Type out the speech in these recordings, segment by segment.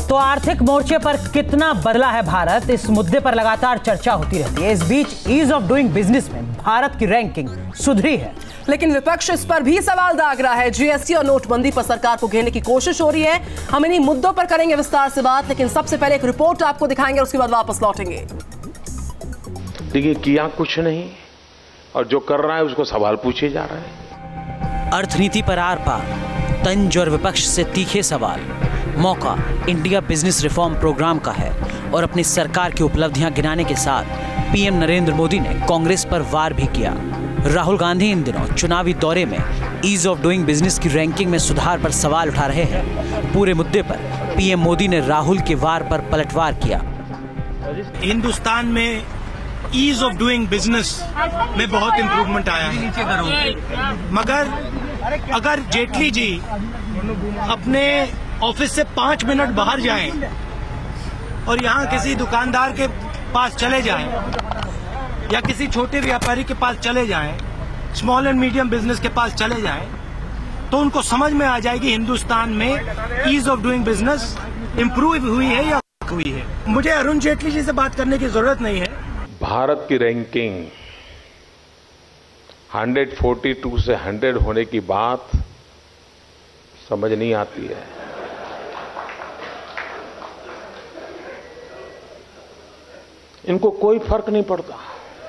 तो आर्थिक मोर्चे पर कितना बदला है भारत, इस मुद्दे पर लगातार चर्चा होती रहती है। इस बीच ईज ऑफ डूइंग बिजनेस में भारत की रैंकिंग सुधरी है, लेकिन विपक्ष इस पर भी सवाल दाग रहा है। जीएसटी और नोटबंदी पर सरकार को घेरने की कोशिश हो रही है। हम इन्हीं मुद्दों पर करेंगे विस्तार से बात, लेकिन सबसे पहले एक रिपोर्ट आपको दिखाएंगे, उसके बाद वापस लौटेंगे। देखिए, किया कुछ नहीं और जो कर रहा है उसको सवाल पूछे जा रहे हैं। अर्थनीति पर आर पार, तंज और विपक्ष से तीखे सवाल। मौका इंडिया बिजनेस रिफॉर्म प्रोग्राम का है और अपनी सरकार की उपलब्धियां गिनाने के साथ पीएम नरेंद्र मोदी ने कांग्रेस पर वार भी किया। राहुल गांधी इन दिनों चुनावी दौरे में ईज ऑफ डूइंग बिजनेस की रैंकिंग में सुधार पर सवाल उठा रहे हैं। पूरे मुद्दे पर पीएम मोदी ने राहुल के वार पर पलटवार किया। हिंदुस्तान में ईज ऑफ डूइंग बिजनेस में बहुत इम्प्रूवमेंट आया है, मगर अगर जेटली जी अपने ऑफिस से 5 मिनट बाहर जाएं और यहाँ किसी दुकानदार के पास चले जाएं या किसी छोटे व्यापारी के पास चले जाएं, स्मॉल एंड मीडियम बिजनेस के पास चले जाएं, तो उनको समझ में आ जाएगी हिंदुस्तान में ease of doing business improve हुई है या हुई है। मुझे अरुण जेटली जी से बात करने की जरूरत नहीं है। भारत की रैंकिंग 142 से 100 होने की बात समझ नहीं आती है। इनको कोई फर्क नहीं पड़ता।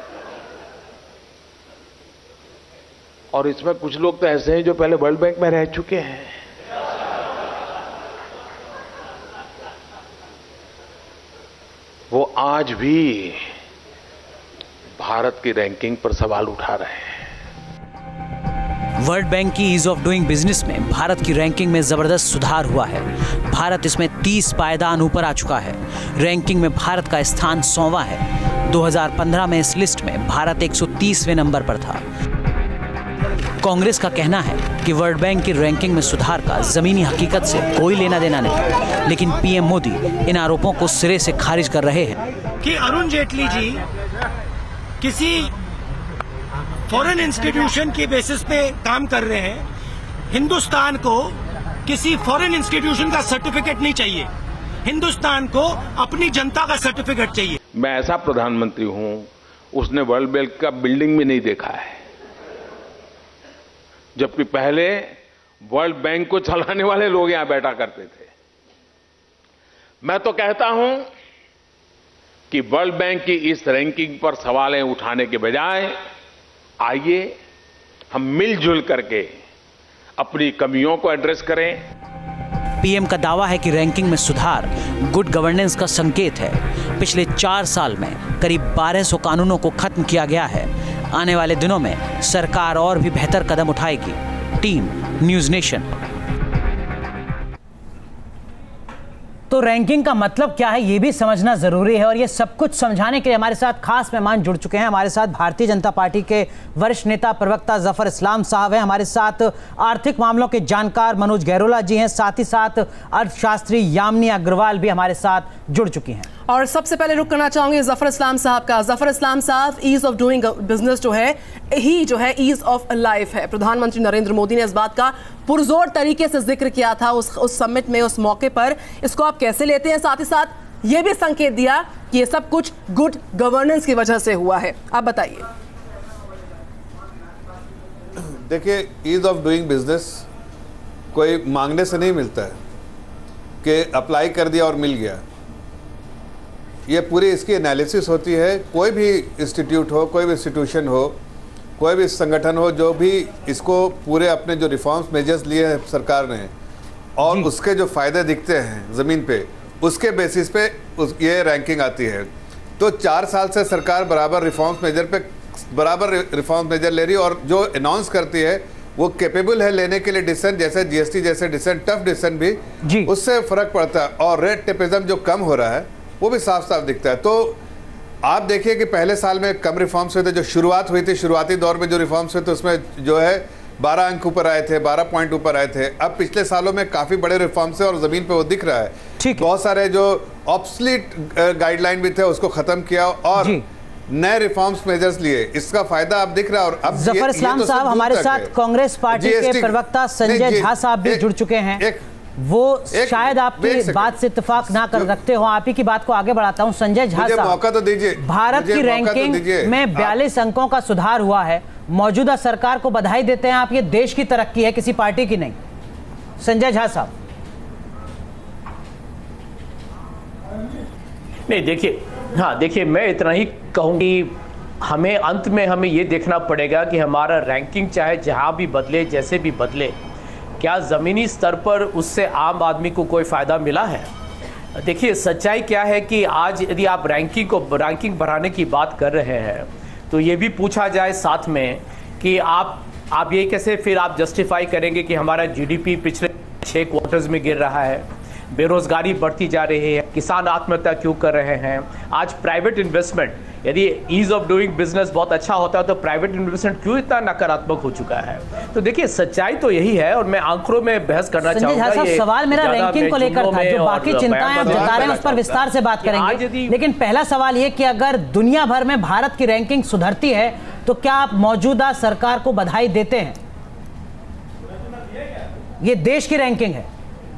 और इसमें कुछ लोग तो ऐसे हैं जो पहले वर्ल्ड बैंक में रह चुके हैं। वो आज भी भारत की रैंकिंग पर सवाल उठा रहे हैं। वर्ल्ड बैंक की ईज ऑफ डूइंग बिजनेस में भारत की रैंकिंग में जबरदस्त सुधार हुआ है। भारत इसमें 30 पायदान ऊपर आ चुका है। रैंकिंग में भारत का स्थान 100वां है। 2015 में इस लिस्ट में भारत 130वें नंबर पर था। कांग्रेस का कहना है कि वर्ल्ड बैंक की रैंकिंग में सुधार का जमीनी हकीकत से कोई लेना देना नहीं, लेकिन पीएम मोदी इन आरोपों को सिरे से खारिज कर रहे हैं कि अरुण जेटली जी किसी फॉरेन इंस्टीट्यूशन की बेसिस पे काम कर रहे हैं। हिंदुस्तान को किसी फॉरेन इंस्टीट्यूशन का सर्टिफिकेट नहीं चाहिए, हिंदुस्तान को अपनी जनता का सर्टिफिकेट चाहिए। मैं ऐसा प्रधानमंत्री हूं, उसने वर्ल्ड बैंक का बिल्डिंग भी नहीं देखा है, जबकि पहले वर्ल्ड बैंक को चलाने वाले लोग यहां बैठा करते थे। मैं तो कहता हूं कि वर्ल्ड बैंक की इस रैंकिंग पर सवालें उठाने के बजाय आइए हम मिलजुल करके अपनी कमियों को एड्रेस करें। पीएम का दावा है कि रैंकिंग में सुधार गुड गवर्नेंस का संकेत है। पिछले 4 साल में करीब 1200 कानूनों को खत्म किया गया है। आने वाले दिनों में सरकार और भी बेहतर कदम उठाएगी। Team News Nation. तो रैंकिंग का मतलब क्या है ये भी समझना जरूरी है, और ये सब कुछ समझाने के लिए हमारे साथ खास मेहमान जुड़ चुके हैं। हमारे साथ भारतीय जनता पार्टी के वरिष्ठ नेता प्रवक्ता जफर इस्लाम साहब हैं। हमारे साथ आर्थिक मामलों के जानकार मनोज गहरोला जी हैं। साथ ही साथ अर्थशास्त्री यामिनी अग्रवाल भी हमारे साथ जुड़ चुकी हैं। और सबसे पहले रुक करना चाहूंगे जफर इस्लाम साहब का। जफर इस्लाम साहब, ईज ऑफ डूइंग बिजनेस जो है ईज ऑफ लाइफ है। प्रधानमंत्री नरेंद्र मोदी ने इस बात का पुरजोर तरीके से जिक्र किया था उस समिट में, उस मौके पर। इसको आप कैसे लेते हैं? साथ ही साथ ये भी संकेत दिया कि ये सब कुछ गुड गवर्नेंस की वजह से हुआ है। आप बताइए। देखिए, ईज ऑफ डूइंग बिजनेस कोई मांगने से नहीं मिलता है कि अप्लाई कर दिया और मिल गया। ये पूरी इसकी एनालिसिस होती है। कोई भी इंस्टीट्यूट हो, कोई भी इंस्टीट्यूशन हो, कोई भी संगठन हो, जो भी इसको पूरे अपने जो रिफॉर्म्स मेजर्स लिए हैं सरकार ने और उसके जो फ़ायदे दिखते हैं ज़मीन पे, उसके बेसिस पे ये रैंकिंग आती है। तो 4 साल से सरकार बराबर रिफॉर्म्स मेजर ले रही है और जो अनाउंस करती है वो कैपेबल है लेने के लिए डिसीजन, जैसे जीएसटी जैसे डिसीजन, टफ डिसीजन भी, उससे फ़र्क पड़ता है। और रेड टेपिज्म जो कम हो रहा है वो भी साफ साफ दिखता है। तो आप देखिए कि पहले साल में कम रिफॉर्म्स हुए थे। जो शुरुआत हुई थी, शुरुआती दौर में जो रिफॉर्म्स हुए थे उसमें जो है 12 अंक ऊपर आए थे, 12 पॉइंट ऊपर आए थे। अब पिछले सालों में काफ़ी बड़े रिफॉर्म्स है और ज़मीन पे वो दिख रहा है। बहुत सारे जो ऑब्सलीट गाइडलाइन भी थे उसको ख़त्म किया और नए रिफॉर्म्स मेजर्स लिए। इसका फायदा अब दिख रहा है। और अब जफर इस्लाम साहब, हमारे साथ कांग्रेस पार्टी के प्रवक्ता संजय झा साहब भी जुड़ चुके हैं। वो शायद आपकी बात से इत्तेफाक ना कर रखते हो। आप ही की बात को आगे बढ़ाता हूं। संजय झा साहब, मौका तो दीजिए। भारत की रैंकिंग में 42 अंकों का सुधार हुआ है। मौजूदा सरकार को बधाई देते हैं आप, ये देश की तरक्की है, किसी पार्टी की नहीं। संजय झा साहब। नहीं देखिए, हाँ देखिए, मैं इतना ही कहूँगी, हमें अंत में हमें ये देखना पड़ेगा कि हमारा रैंकिंग चाहे जहाँ भी बदले, जैसे भी बदले, क्या ज़मीनी स्तर पर उससे आम आदमी को कोई फ़ायदा मिला है? देखिए सच्चाई क्या है कि आज यदि आप रैंकिंग बढ़ाने की बात कर रहे हैं तो ये भी पूछा जाए साथ में कि आप ये कैसे फिर आप जस्टिफाई करेंगे कि हमारा जीडीपी पिछले 6 क्वार्टर्स में गिर रहा है, बेरोजगारी बढ़ती जा रही है, किसान आत्महत्या क्यों कर रहे हैं? आज प्राइवेट इन्वेस्टमेंट, यदि ईज ऑफ डूइंग बिजनेस बहुत अच्छा होता है तो प्राइवेट इन्वेस्टमेंट क्यों इतना नकारात्मक हो चुका है? तो देखिए सच्चाई तो यही है, और मैं आंकड़ों में बहस करना चाहूंगा। सवाल मेरा रैंकिंग को लेकर था, जो बाकी चिंताएं आप जता रहे हैं उस पर विस्तार से बात करेंगे, लेकिन पहला सवाल ये कि अगर दुनिया भर में भारत की रैंकिंग सुधरती है तो क्या आप मौजूदा सरकार को बधाई देते हैं? ये देश की रैंकिंग है।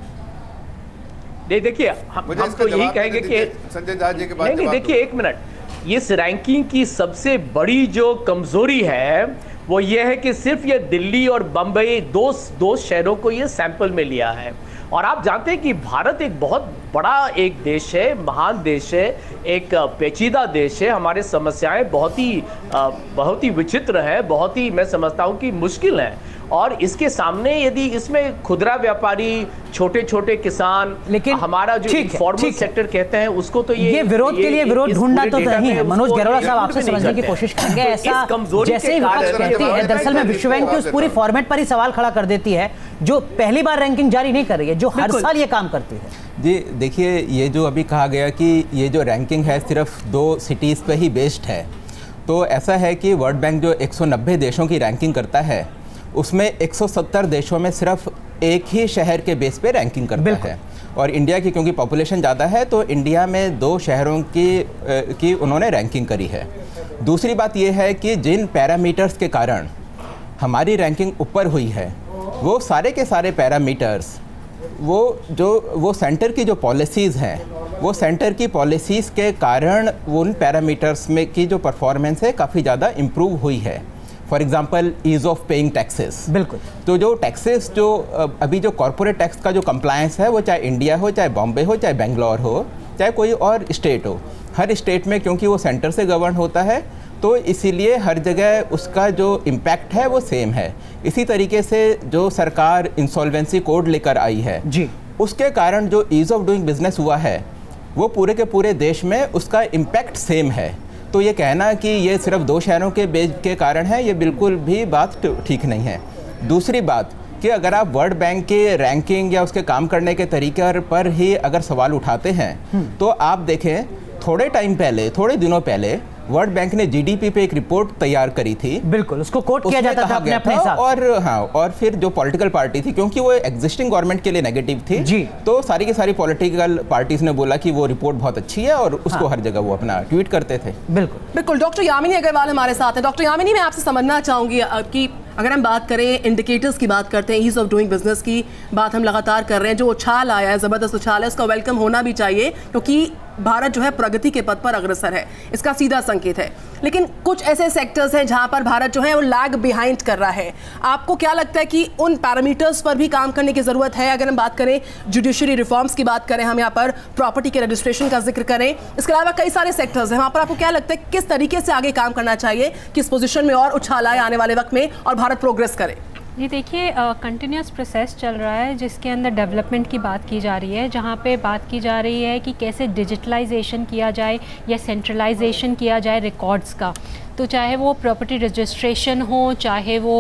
नहीं देखिए, हम तो यही कहेंगे कि संजय झा जी के बाद नहीं देखिए, एक मिनट, इस रैंकिंग की सबसे बड़ी जो कमजोरी है वो ये है कि सिर्फ ये दिल्ली और बंबई दो शहरों को ये सैंपल में लिया है। और आप जानते हैं कि भारत एक बहुत बड़ा एक देश है, महान देश है, एक पेचीदा देश है। हमारे समस्याएं बहुत ही विचित्र हैं, बहुत ही, मैं समझता हूं कि मुश्किल है। और इसके सामने यदि इसमें खुदरा व्यापारी, छोटे छोटे किसान, लेकिन हमारा जो इनफॉर्मल सेक्टर कहते हैं उसको तो ये विरोध के लिए विरोध ढूंढना तो नहीं है। मनोज गहलोत साहब आपसे समझने की कोशिश करेंगे। ऐसा जैसे ही विपक्ष कहती है, दरअसल में विश्व बैंक की उस पूरी फॉर्मेट पर ही सवाल खड़ा कर देती है जो पहली बार रैंकिंग जारी नहीं कर रही है, जो हर साल ये काम करती है। जी देखिए, ये जो अभी कहा गया कि ये जो रैंकिंग है सिर्फ 2 सिटीज़ पे ही बेस्ड है, तो ऐसा है कि वर्ल्ड बैंक जो 190 देशों की रैंकिंग करता है उसमें 170 देशों में सिर्फ एक ही शहर के बेस पे रैंकिंग करता है। और इंडिया की क्योंकि पॉपुलेशन ज़्यादा है तो इंडिया में 2 शहरों की उन्होंने रैंकिंग करी है। दूसरी बात ये है कि जिन पैरामीटर्स के कारण हमारी रैंकिंग ऊपर हुई है वो सारे के सारे पैरामीटर्स वो सेंटर की जो पॉलिसीज़ हैं, वो सेंटर की पॉलिसीज़ के कारण उन पैरामीटर्स में की जो परफॉर्मेंस है काफ़ी ज़्यादा इम्प्रूव हुई है। For example ease of paying taxes. बिल्कुल। तो जो टैक्सेस जो अभी जो कॉर्पोरेट टैक्स का जो कंप्लायंस है वो चाहे इंडिया हो, चाहे बॉम्बे हो, चाहे बेंगलोर हो, चाहे कोई और स्टेट हो, हर स्टेट में क्योंकि वो सेंटर से गवर्न होता है तो इसीलिए हर जगह उसका जो इम्पैक्ट है वो सेम है। इसी तरीके से जो सरकार इंसॉल्वेंसी कोड लेकर आई है जी, उसके कारण जो ईज़ ऑफ डूइंग बिजनेस हुआ है वो पूरे के पूरे देश में उसका इम्पैक्ट सेम है। तो ये कहना कि ये सिर्फ 2 शहरों के बेस के कारण है, ये बिल्कुल भी बात ठीक नहीं है। दूसरी बात कि अगर आप वर्ल्ड बैंक के रैंकिंग या उसके काम करने के तरीके पर ही अगर सवाल उठाते हैं तो आप देखें, थोड़े दिनों पहले वर्ल्ड बैंक ने जीडीपी पे एक रिपोर्ट तैयार करी थी। बिल्कुल, उसको कोट किया जाता था अपने साथ। और फिर जो पॉलिटिकल पार्टी थी, क्योंकि वो एग्जिस्टिंग गवर्नमेंट के लिए नेगेटिव थी जी, तो सारी की सारी पॉलिटिकल पार्टीज ने बोला कि वो रिपोर्ट बहुत अच्छी है और उसको हर जगह वो अपना ट्वीट करते थे। बिल्कुल। डॉक्टर यामिनी अग्रवाल हमारे साथ हैं। डॉक्टर यामिनी, मैं आपसे समझना चाहूंगी कि अगर हम बात करें, इंडिकेटर्स की बात करते हैं, ईज ऑफ डूइंग बिजनेस की बात हम लगातार कर रहे हैं, जो उछाल आया है, ज़बरदस्त उछाल है, उसका वेलकम होना भी चाहिए क्योंकि भारत जो है प्रगति के पथ पर अग्रसर है, इसका सीधा संकेत है। लेकिन कुछ ऐसे सेक्टर्स हैं जहां पर भारत जो है वो लैग बिहाइंड कर रहा है। आपको क्या लगता है कि उन पैरामीटर्स पर भी काम करने की जरूरत है? अगर हम बात करें जुडिशरी रिफॉर्म्स की बात करें, हम यहाँ पर प्रॉपर्टी के रजिस्ट्रेशन का जिक्र करें, इसके अलावा कई सारे सेक्टर्स हैं, वहां पर आपको क्या लगता है किस तरीके से आगे काम करना चाहिए, किस पोजिशन में और उछाल आए आने वाले वक्त में और भारत प्रोग्रेस करे? ये देखिए, कंटिन्यूस प्रोसेस चल रहा है जिसके अंदर डेवलपमेंट की बात की जा रही है, जहाँ पे बात की जा रही है कि कैसे डिजिटलाइजेशन किया जाए या सेंट्रलाइजेशन किया जाए रिकॉर्ड्स का। तो चाहे वो प्रॉपर्टी रजिस्ट्रेशन हो, चाहे वो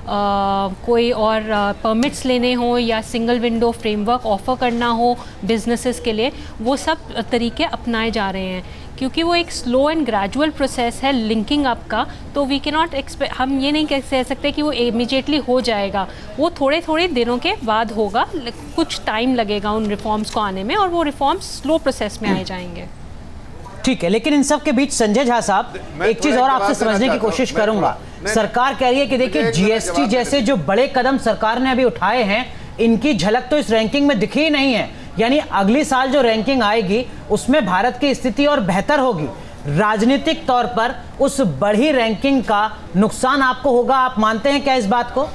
कोई और परमिट्स लेने हो या सिंगल विंडो फ्रेमवर्क ऑफ़र करना हो बिजनेसेस के लिए, वो सब तरीके अपनाए जा रहे हैं। क्योंकि वो एक स्लो एंड ग्रेजुअल प्रोसेस है लिंकिंग अप का, तो वी कैन नॉट एक्सपेक्ट, हम ये नहीं कह सकते कि वो इमीडिएटली हो जाएगा। वो थोड़े थोड़े दिनों के बाद होगा, कुछ टाइम लगेगा उन रिफॉर्म्स को आने में और वो रिफॉर्म्स स्लो प्रोसेस में आए जाएंगे। ठीक है, लेकिन इन सब के बीच संजय झा साहब, एक चीज और आपसे समझने की कोशिश करूंगा। सरकार कह रही है कि देखिए जीएसटी जैसे जो बड़े कदम सरकार ने अभी उठाए हैं, इनकी झलक तो इस रैंकिंग में दिखी ही नहीं है। यानी अगली साल जो रैंकिंग आएगी उसमें भारत की स्थिति और बेहतर होगी। राजनीतिक तौर पर उस बढ़ी रैंकिंग का नुकसान आपको होगा, आप मानते हैं क्या इस बात को?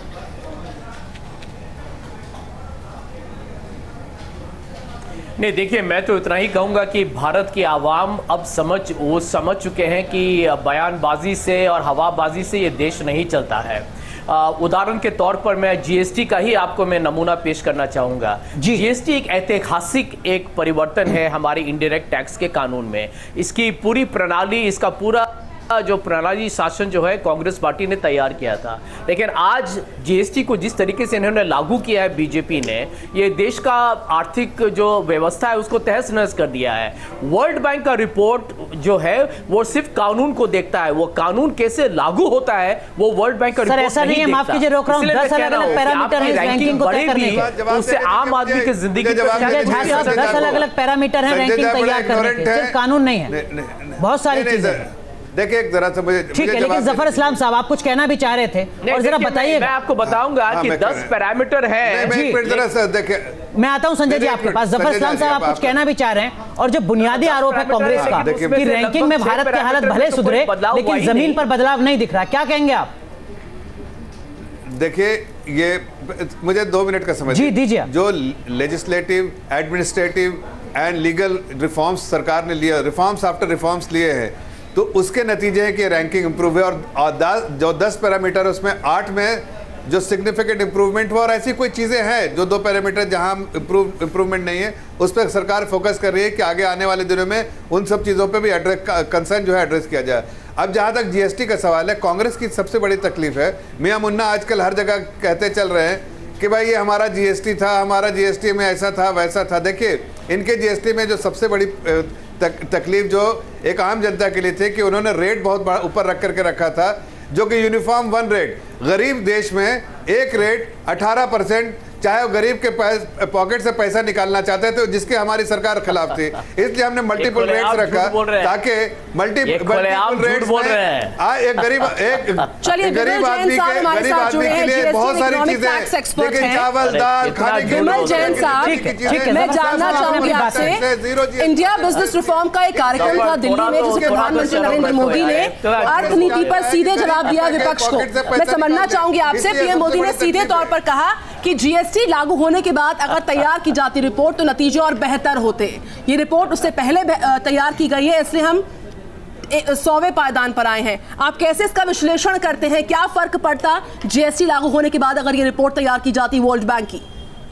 नहीं, देखिए, मैं तो इतना ही कहूंगा कि भारत की आवाम अब समझ चुके हैं कि बयानबाजी से और हवाबाजी से ये देश नहीं चलता है। उदाहरण के तौर पर मैं जीएसटी का ही आपको मैं नमूना पेश करना चाहूंगा। जीएसटी एक ऐतिहासिक एक परिवर्तन है हमारी इनडायरेक्ट टैक्स के कानून में। इसकी पूरी प्रणाली, इसका पूरा जो प्रणाली शासन जो है कांग्रेस पार्टी ने तैयार किया था, लेकिन आज जीएसटी को जिस तरीके से इन्होंने लागू किया है बीजेपी ने, ये देश का आर्थिक जो व्यवस्था है उसको तहस नहस कर दिया है। वर्ल्ड बैंक का रिपोर्ट जो है वो सिर्फ कानून को देखता है, वो कानून कैसे लागू होता है वो वर्ल्ड बैंक का रिपोर्ट नहीं देखता। माफ कीजिए, रोक रहा हूं, 10 अलग-अलग पैरामीटर हैं रैंकिंग को तय करने के, उससे आम आदमी की जिंदगी 10 अलग-अलग पैरामीटर हैं रैंकिंग तैयार करने के, सिर्फ कानून नहीं है, बहुत सारी चीजें। देखिए जरा से मुझे ठीक है, लेकिन जफर इस्लाम साहब आप कुछ कहना भी चाह रहे थे और जरा बताइए। मैं आपको बताऊंगा कि 10 पैरामीटर है। मैं आता हूं संजय जी आपके पास। जफर इस्लाम साहब आप कुछ कहना भी चाह रहे हैं, और जो बुनियादी आरोप है कांग्रेस का कि रैंकिंग में भारत की हालत भले सुधरे लेकिन जमीन पर बदलाव नहीं दिख रहा, क्या कहेंगे आप? देखिए, ये मुझे 2 मिनट का समय दीजिए। जो legislative, administrative and legal reforms सरकार ने लिया, रिफॉर्म्स आफ्टर रिफॉर्म्स लिए हैं, तो उसके नतीजे हैं कि रैंकिंग इंप्रूव है। और जो 10 पैरामीटर उसमें 8 में जो सिग्निफिकेंट इंप्रूवमेंट हुआ, और ऐसी कोई चीज़ें हैं जो 2 पैरामीटर जहां इंप्रूवमेंट नहीं है, उस पर सरकार फोकस कर रही है कि आगे आने वाले दिनों में उन सब चीज़ों पे भी कंसर्न जो है एड्रेस किया जाए। अब जहां तक जीएसटी का सवाल है, कांग्रेस की सबसे बड़ी तकलीफ है, मियां मुन्ना आजकल हर जगह कहते चल रहे हैं कि भाई ये हमारा जीएसटी था, हमारा जीएसटी में ऐसा था वैसा था। देखिए, इनके जीएसटी में जो सबसे बड़ी तकलीफ जो एक आम जनता के लिए थी कि उन्होंने रेट बहुत ऊपर रख करके रखा था, जो कि यूनिफॉर्म 1 रेट। गरीब देश में एक रेट 18%, चाहे वो गरीब के पॉकेट से पैसा निकालना चाहते थे, जिसके हमारी सरकार खिलाफ थी। इसलिए हमने मल्टीपल रेट्स रखा ताकि मल्टीपल रेट्स एक गरीब आदमी के लिए बहुत सारी चीजें, लेकिन चावल, दाल, खाने की मैं जानना चाहूंगी आपसे, इंडिया बिजनेस रिफॉर्म का एक कार्यक्रम था दिल्ली में जिसमें प्रधानमंत्री नरेंद्र मोदी ने अर्थनीति पर सीधे जवाब दिया विपक्ष को। मैं समझना चाहूंगी आपसे, पीएम मोदी ने सीधे तौर पर कहा कि जीएसटी लागू होने के बाद अगर तैयार की जाती रिपोर्ट तो नतीजे और बेहतर होते। ये रिपोर्ट उससे पहले तैयार की गई है, इसलिए हम 100वें पायदान पर आए हैं। आप कैसे इसका विश्लेषण करते हैं? क्या फर्क पड़ता जीएसटी लागू होने के बाद अगर ये रिपोर्ट तैयार की जाती वर्ल्ड बैंक की?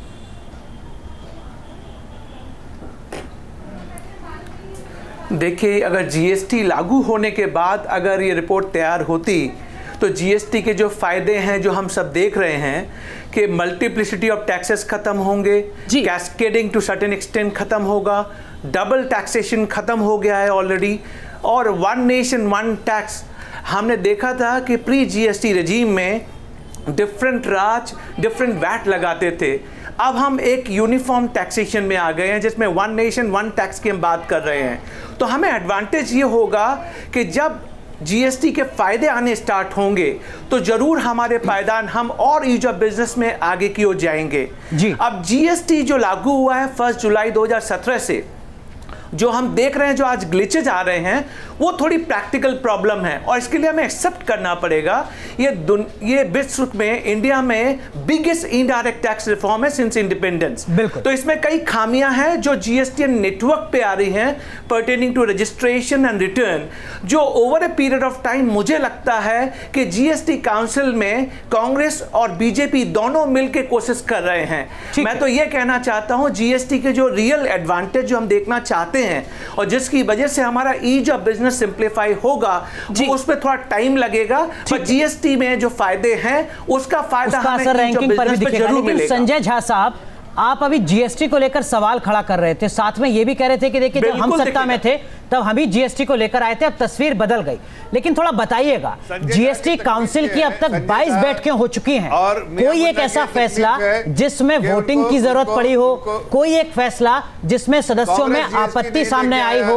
देखिए, अगर जीएसटी लागू होने के बाद अगर ये रिपोर्ट तैयार होती तो जीएसटी के जो फायदे हैं जो हम सब देख रहे हैं कि मल्टीप्लिसिटी ऑफ टैक्सेस खत्म होंगे, कैस्केडिंग टू सर्टेन एक्सटेंट खत्म होगा, डबल टैक्सेशन खत्म हो गया है ऑलरेडी, और 1 नेशन 1 टैक्स। हमने देखा था कि प्री जीएसटी रेजीम में डिफरेंट राज्य डिफरेंट वैट लगाते थे। अब हम एक यूनिफॉर्म टैक्सेशन में आ गए हैं जिसमें 1 नेशन 1 टैक्स की हम बात कर रहे हैं। तो हमें एडवांटेज ये होगा कि जब जीएसटी के फायदे आने स्टार्ट होंगे तो जरूर हमारे पायदान हम और ईज ऑफ बिजनेस में आगे की ओर जाएंगे। अब जीएसटी जो लागू हुआ है 1 जुलाई 2017 से, जो हम देख रहे हैं जो आज ग्लिचेज आ रहे हैं, वो थोड़ी प्रैक्टिकल प्रॉब्लम है और इसके लिए हमें एक्सेप्ट करना पड़ेगा। ये विश्व में इंडिया में बिगेस्ट इनडायरेक्ट टैक्स रिफॉर्म है सिंस इंडिपेंडेंस। तो इसमें कई खामियां हैं जो जीएसटी नेटवर्क पे आ रही हैं pertaining to registration and return, जो over a period of time मुझे लगता है कि जीएसटी काउंसिल में कांग्रेस और बीजेपी दोनों मिलकर कोशिश कर रहे हैं। मैं तो ये कहना चाहता हूं जीएसटी के जो रियल एडवांटेज जो हम देखना चाहते हैं और जिसकी वजह से हमारा ईज ऑफ बिजनेस सिंप्लीफाई होगा, उस पर थोड़ा टाइम लगेगा, पर जीएसटी में जो फायदे हैं उसका फायदा हमें रैंकिंग पर भी दिखेगा। लेकिन संजय झा साहब, आप अभी जीएसटी को लेकर सवाल खड़ा कर रहे थे, साथ में ये भी कह रहे थे कि देखिए जब हम सत्ता में थे तब हम ही जीएसटी को लेकर आए थे, अब तस्वीर बदल गई। लेकिन थोड़ा बताइएगा, जीएसटी काउंसिल की अब तक 22 बैठकें हो चुकी हैं, कोई एक ऐसा फैसला जिसमें वोटिंग की जरूरत पड़ी हो, कोई एक फैसला जिसमें सदस्यों में आपत्ति सामने आई हो,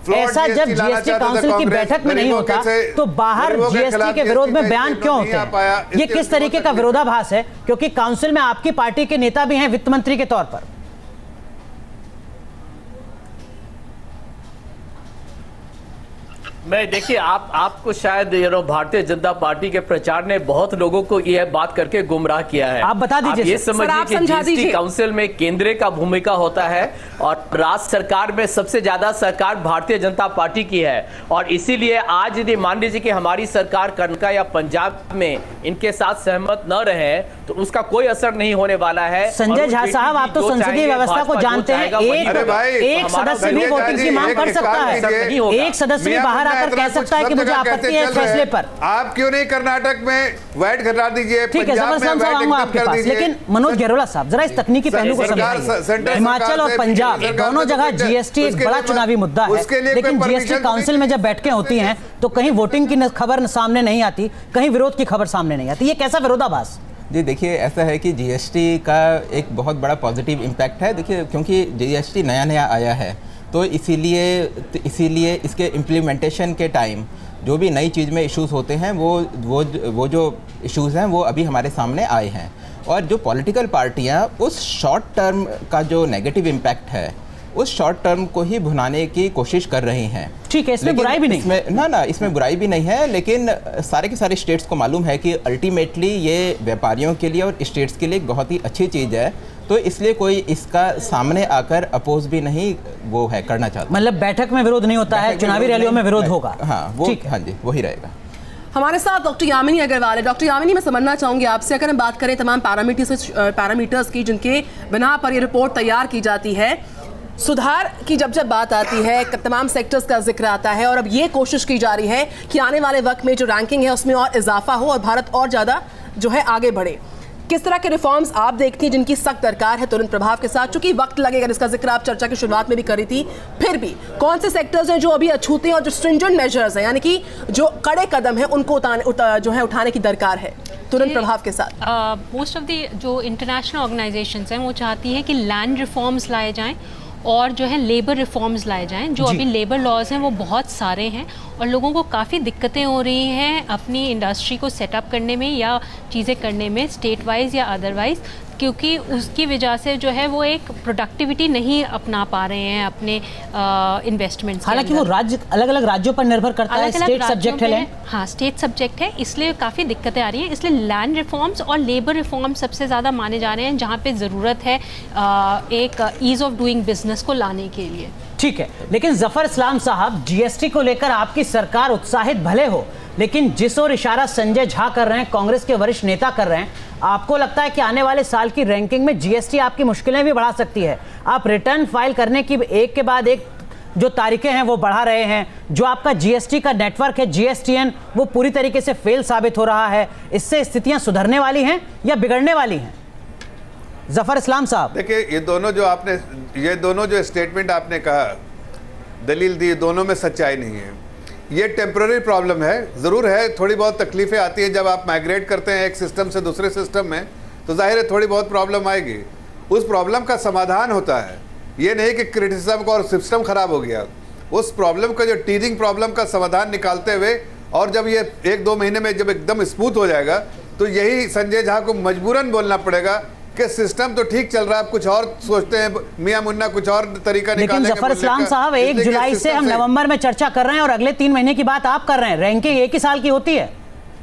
ऐसा जब जीएसटी काउंसिल की बैठक में नहीं होता तो बाहर जीएसटी के विरोध में बयान क्यों होते हैं? ये किस तरीके का विरोधाभास है? क्योंकि काउंसिल में आपकी पार्टी के नेता भी हैं वित्त मंत्री के तौर पर। मैं देखिए आपको शायद भारतीय जनता पार्टी के प्रचार ने बहुत लोगों को यह बात करके गुमराह किया है। आप बता दीजिए, ये समझिए कि जीएसटी काउंसिल में केंद्र का भूमिका होता है और राज्य सरकार में सबसे ज्यादा सरकार भारतीय जनता पार्टी की है, और इसीलिए आज यदि मान लीजिए कि हमारी सरकार कर्नाटक या पंजाब में इनके साथ सहमत न रहे तो उसका कोई असर नहीं होने वाला है। संजय झा साहब, आप तो संसदीय व्यवस्था को जानते हैं, एक सदस्य भी वोटिंग की मांग कर सकता है, एक सदस्य भी बाहर आकर कह सकता है कि मुझे आपत्ति है इस फैसले पर। आप क्यों नहीं कर्नाटक में वैट घटा दीजिए? ठीक है, जबरदस्त साहब आऊंगा आपके पास, लेकिन मनोज गहलोला साहब जरा इस तकनीकी पहलू को समझिए। हिमाचल और पंजाब दोनों जगह जीएसटी एक बड़ा चुनावी मुद्दा है, लेकिन जीएसटी काउंसिल में जब बैठकें होती हैं तो कहीं वोटिंग की खबर सामने नहीं आती, कहीं विरोध की खबर सामने नहीं आती। ये कैसा विरोधाभास? जी देखिए, ऐसा है कि जीएसटी का एक बहुत बड़ा पॉजिटिव इम्पैक्ट है। देखिए, क्योंकि जीएसटी नया आया है तो इसीलिए इसके इम्प्लीमेंटेशन के टाइम जो भी नई चीज़ में इश्यूज होते हैं वो जो इश्यूज हैं वो अभी हमारे सामने आए हैं, और जो पॉलिटिकल पार्टियां उस शॉर्ट टर्म का जो नेगेटिव इम्पैक्ट है उस शॉर्ट टर्म को ही भुनाने की कोशिश कर रही हैं। ठीक है, इसमें बुराई भी नहीं, इसमें बुराई भी नहीं है, लेकिन सारे के सारे स्टेट्स को मालूम है कि अल्टीमेटली ये व्यापारियों के लिए और स्टेट्स के लिए एक बहुत ही अच्छी चीज़ है, तो इसलिए कोई इसका सामने आकर अपोज भी नहीं वो है करना चाहता। मतलब बैठक में विरोध नहीं होता है, चुनावी रैलियों में विरोध होगा। हाँ जी, वही रहेगा। हमारे साथ डॉक्टर यामिनी अग्रवाल है। डॉक्टर यामिनी, मैं समझना चाहूंगी आपसे, अगर हम बात करें तमाम पैरामीटर्स की जिनके बिना पर ये रिपोर्ट तैयार की जाती है, सुधार की जब बात आती है, तमाम सेक्टर्स का जिक्र आता है, और अब ये कोशिश की जा रही है कि आने वाले वक्त में जो रैंकिंग है उसमें और इजाफा हो और भारत और ज़्यादा जो है आगे बढ़े। किस तरह के रिफॉर्म्स आप देखती हैं जिनकी सख्त दरकार है तुरंत प्रभाव के साथ? चूंकि वक्त लगेगा, इसका जिक्र आप चर्चा की शुरुआत में भी करी थी, फिर भी कौन से सेक्टर्स हैं जो अभी अछूते हैं और जो स्ट्रिंजेंट मेजर्स हैं, यानी कि जो कड़े कदम हैं, उनको उठाने की दरकार है तुरंत प्रभाव के साथ? मोस्ट ऑफ द जो इंटरनेशनल ऑर्गेनाइजेशंस हैं वो चाहती हैं कि लैंड रिफॉर्म्स लाए जाएं और जो है लेबर रिफॉर्म्स लाए जाएं। जो अभी लेबर लॉज हैं वो बहुत सारे हैं और लोगों को काफ़ी दिक्कतें हो रही हैं अपनी इंडस्ट्री को सेटअप करने में या चीज़ें करने में, स्टेट वाइज या अदरवाइज, क्योंकि उसकी वजह से जो है वो एक प्रोडक्टिविटी नहीं अपना पा रहे हैं अपने इन्वेस्टमेंट्स। हालांकि वो राज्य अलग अलग राज्यों पर निर्भर करता है, स्टेट सब्जेक्ट है। हाँ, स्टेट सब्जेक्ट है, इसलिए काफ़ी दिक्कतें आ रही हैं। इसलिए लैंड रिफॉर्म्स और लेबर रिफॉर्म्स सबसे ज़्यादा माने जा रहे हैं जहाँ पे ज़रूरत है एक ईज़ ऑफ डूइंग बिजनेस को लाने के लिए। ठीक है, लेकिन जफर इस्लाम साहब, जीएसटी को लेकर आपकी सरकार उत्साहित भले हो, लेकिन जिस ओर इशारा संजय झा कर रहे हैं, कांग्रेस के वरिष्ठ नेता कर रहे हैं, आपको लगता है कि आने वाले साल की रैंकिंग में जीएसटी आपकी मुश्किलें भी बढ़ा सकती है? आप रिटर्न फाइल करने की एक के बाद एक जो तारीखें हैं वो बढ़ा रहे हैं, जो आपका जीएसटी का नेटवर्क है GSTN वो पूरी तरीके से फेल साबित हो रहा है। इससे स्थितियां सुधरने वाली हैं या बिगड़ने वाली हैं? जफर इस्लाम साहब, देखिए, ये दोनों जो स्टेटमेंट आपने कहा, दलील दी, दोनों में सच्चाई नहीं है। ये टेम्पररी प्रॉब्लम है, ज़रूर है, थोड़ी बहुत तकलीफें आती हैं जब आप माइग्रेट करते हैं एक सिस्टम से दूसरे सिस्टम में, तो जाहिर है थोड़ी बहुत प्रॉब्लम आएगी। उस प्रॉब्लम का समाधान होता है, ये नहीं कि क्रिटिसिज्म और सिस्टम खराब हो गया। उस प्रॉब्लम का जो टीजिंग प्रॉब्लम का समाधान निकालते हुए, और जब ये 1-2 महीने में जब एकदम स्मूथ हो जाएगा तो यही संजय झा को मजबूरन बोलना पड़ेगा कि सिस्टम तो ठीक चल रहा है, आप कुछ और सोचते हैं, मियां मुन्ना कुछ और तरीका निकालेंगे। लेकिन जफर इस्लाम साहब, 1 जुलाई से हम नवंबर में चर्चा कर रहे हैं और अगले 3 महीने की बात आप कर रहे हैं, रैंकिंग एक ही साल की होती है।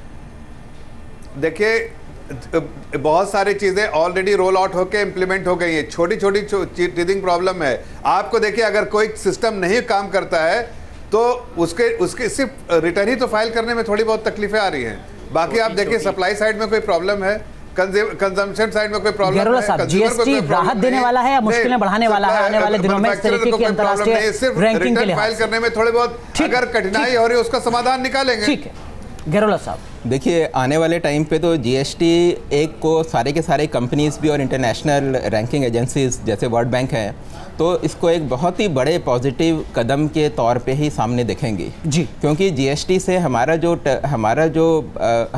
देखिए, बहुत सारी चीजें ऑलरेडी रोल आउट होकर इंप्लीमेंट हो गई हैं, छोटी छोटी टीजिंग प्रॉब्लम है। आपको देखिए, अगर कोई सिस्टम नहीं काम करता है तो उसके सिर्फ रिटर्न ही तो फाइल करने में थोड़ी बहुत तकलीफें आ रही हैं। बाकी आप देखिए, सप्लाई साइड में कोई प्रॉब्लम है, कंजम्पशन साइड में कोई प्रॉब्लम है, जीएसटी राहत देने वाला है या मुश्किलें बढ़ाने वाला है आने वाले दिनों में? इस तरीके की अंतर्राष्ट्रीय रैंकिंग के लिए फाइल करने में थोड़ी बहुत अगर कठिनाई हो रही है, उसका समाधान निकालेंगे। ठीक है गहलोला साहब, देखिए, आने वाले टाइम पे तो जीएसटी एक को सारे के सारे कंपनीज भी और इंटरनेशनल रैंकिंग एजेंसीज जैसे वर्ल्ड बैंक है, तो इसको एक बहुत ही बड़े पॉजिटिव कदम के तौर पे ही सामने देखेंगी जी, क्योंकि जीएसटी से हमारा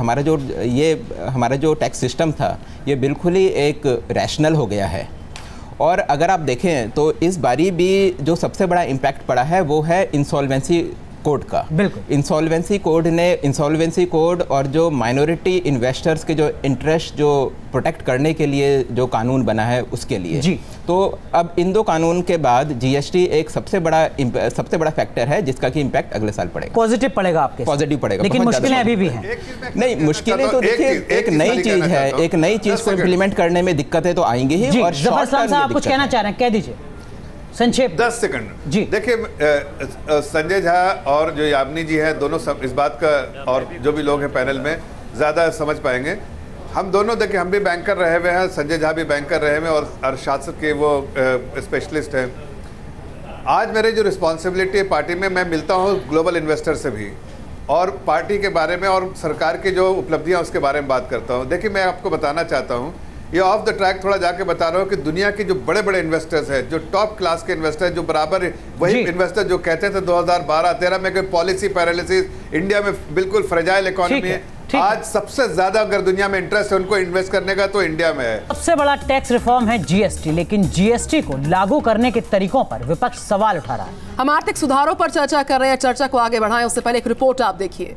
जो टैक्स सिस्टम था ये बिल्कुल ही एक रैशनल हो गया है। और अगर आप देखें तो इस बारी भी जो सबसे बड़ा इम्पैक्ट पड़ा है वो है इंसॉल्वेंसी कोड का। बिल्कुल, इंसॉल्वेंसी कोड और जो माइनॉरिटी इन्वेस्टर्स के जो इंटरेस्ट जो प्रोटेक्ट करने के लिए जो कानून बना है उसके लिए जी। तो अब इन दो कानून के बाद जीएसटी एक सबसे बड़ा फैक्टर है जिसका कि इम्पैक्ट अगले साल पड़ेगा, पॉजिटिव पड़ेगा आपके, पॉजिटिव पड़ेगा। लेकिन मुश्किलें अभी भी हैं। नहीं, मुश्किलें तो देखिए एक नई चीज है, एक नई चीज को इम्प्लीमेंट करने में दिक्कतें तो आएंगी ही। और जफर इस्लाम साहब कुछ कहना चाह रहे हैं, कह दीजिए संक्षेप 10 सेकंड जी। देखिए संजय झा और जो यामिनी जी हैं दोनों सब इस बात का, और जो भी लोग हैं पैनल में ज़्यादा समझ पाएंगे। हम दोनों देखिए, हम भी बैंकर रहे हुए हैं, संजय झा भी बैंकर रहे हुए और अर्थशास्त्र के वो स्पेशलिस्ट हैं। आज मेरी जो रिस्पॉन्सिबिलिटी है पार्टी में, मैं मिलता हूँ ग्लोबल इन्वेस्टर से भी और पार्टी के बारे में और सरकार की जो उपलब्धियाँ उसके बारे में बात करता हूँ। देखिए मैं आपको बताना चाहता हूँ, ये ऑफ द ट्रैक थोड़ा जाके बता रहा हूँ कि दुनिया के जो बड़े बड़े इन्वेस्टर्स हैं, जो टॉप क्लास के इन्वेस्टर, जो बराबर वही इन्वेस्टर जो कहते थे 2012-13 में कोई पॉलिसी पैरालिसिस, इंडिया में बिल्कुल फ्रेजाइल इकोनॉमी है, आज सबसे ज्यादा अगर दुनिया में इंटरेस्ट है उनको इन्वेस्ट करने का तो इंडिया में है। सबसे बड़ा टैक्स रिफॉर्म है जीएसटी, लेकिन जीएसटी को लागू करने के तरीकों पर विपक्ष सवाल उठा रहा है। हम आर्थिक सुधारों पर चर्चा कर रहे हैं, चर्चा को आगे बढ़ाएं उससे पहले एक रिपोर्ट आप देखिए।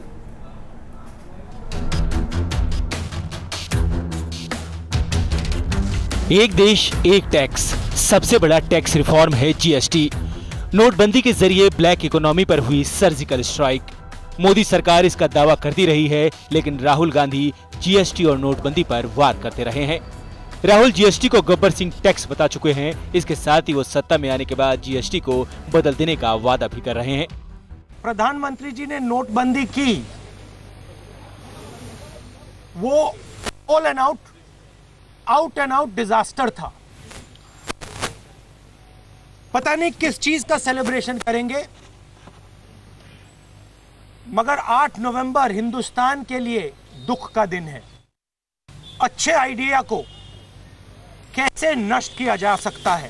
एक देश एक टैक्स, सबसे बड़ा टैक्स रिफॉर्म है जीएसटी। नोटबंदी के जरिए ब्लैक इकोनॉमी पर हुई सर्जिकल स्ट्राइक। मोदी सरकार इसका दावा करती रही है, लेकिन राहुल गांधी जीएसटी और नोटबंदी पर वार करते रहे हैं। राहुल जीएसटी को गब्बर सिंह टैक्स बता चुके हैं। इसके साथ ही वो सत्ता में आने के बाद जीएसटी को बदल देने का वादा भी कर रहे हैं। प्रधानमंत्री जी ने नोटबंदी की, वो all and out and out disaster था। पता नहीं किस चीज का सेलिब्रेशन करेंगे, मगर 8 नवंबर हिंदुस्तान के लिए दुख का दिन है। अच्छे आइडिया को कैसे नष्ट किया जा सकता है।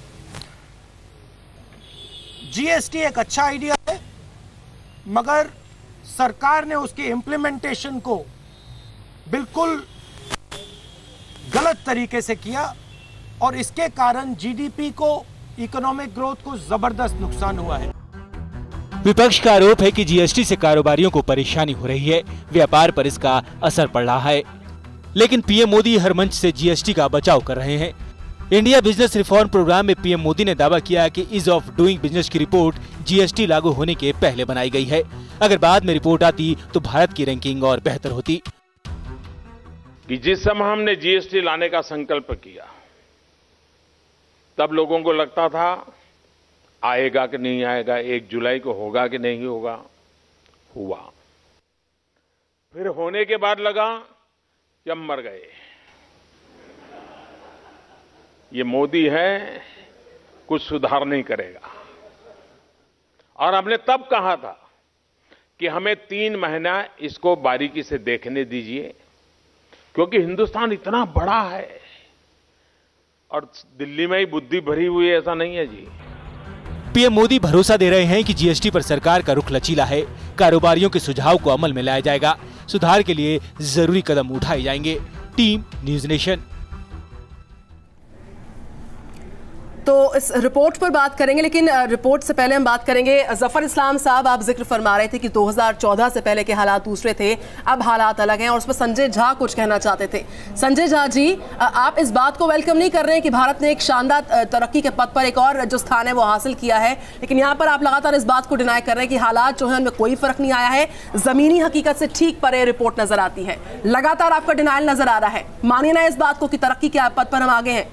जीएसटी एक अच्छा आइडिया है, मगर सरकार ने उसके इंप्लीमेंटेशन को बिल्कुल गलत तरीके से किया और इसके कारण जीडीपी को, इकोनॉमिक ग्रोथ को जबरदस्त नुकसान हुआ है। विपक्ष का आरोप है कि जीएसटी से कारोबारियों को परेशानी हो रही है, व्यापार पर इसका असर पड़ रहा है। लेकिन पीएम मोदी हर मंच से जीएसटी का बचाव कर रहे हैं। इंडिया बिजनेस रिफॉर्म प्रोग्राम में पीएम मोदी ने दावा किया कि ईज ऑफ डूइंग बिजनेस की रिपोर्ट जीएसटी लागू होने के पहले बनाई गई है। अगर बाद में रिपोर्ट आती तो भारत की रैंकिंग और बेहतर होती। कि जिस समय हमने जीएसटी लाने का संकल्प किया, तब लोगों को लगता था आएगा कि नहीं आएगा, 1 जुलाई को होगा कि नहीं होगा। हुआ, फिर होने के बाद लगा कि हम मर गए। ये मोदी है, कुछ सुधार नहीं करेगा। और हमने तब कहा था कि हमें 3 महीना इसको बारीकी से देखने दीजिए, क्योंकि हिंदुस्तान इतना बड़ा है और दिल्ली में ही बुद्धि भरी हुई है, ऐसा नहीं है जी। पीएम मोदी भरोसा दे रहे हैं कि जीएसटी पर सरकार का रुख लचीला है। कारोबारियों के सुझाव को अमल में लाया जाएगा। सुधार के लिए जरूरी कदम उठाए जाएंगे। Team News Nation. तो इस रिपोर्ट पर बात करेंगे, लेकिन रिपोर्ट से पहले हम बात करेंगे। जफर इस्लाम साहब, आप जिक्र फरमा रहे थे कि 2014 से पहले के हालात दूसरे थे, अब हालात अलग हैं, और उस पर संजय झा कुछ कहना चाहते थे। संजय झा जी, आप इस बात को वेलकम नहीं कर रहे हैं कि भारत ने एक शानदार तरक्की के पथ पर एक और जो स्थान है वो हासिल किया है, लेकिन यहाँ पर आप लगातार इस बात को डिनाई कर रहे हैं कि हालात जो है उनमें कोई फर्क नहीं आया है, जमीनी हकीकत से ठीक परे रिपोर्ट नजर आती है। लगातार आपका डिनाइल नजर आ रहा है। मानिए ना इस बात को कि तरक्की के पथ पर हम आगे हैं।